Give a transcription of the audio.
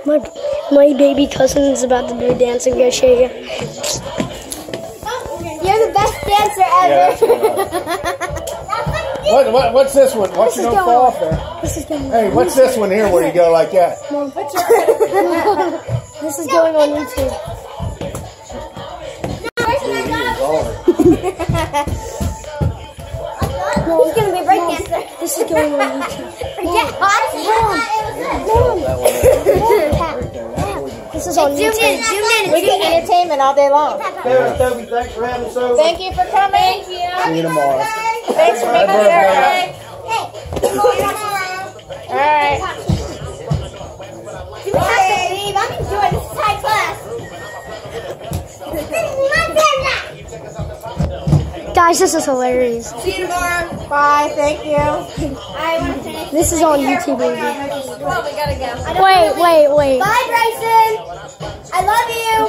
My baby cousin is about to do a dance and go show you. You're the best dancer ever. What's this one? Watch you don't fall off there. Hey, what's this one here where you go like that? This is going on YouTube. He's gonna be a break dancer. This is going on YouTube. This is on YouTube. We get entertainment all day long. Toby, thanks for having us over. Thank you for coming. Thank you. See you tomorrow. Thanks for making it early. All right. You have to leave. I'm enjoying this high class. Guys, this is hilarious. See you tomorrow. Bye. Thank you. I want to finish. This is on YouTube, baby. Well, we gotta go. Wait. Bye, Bryson. I love you.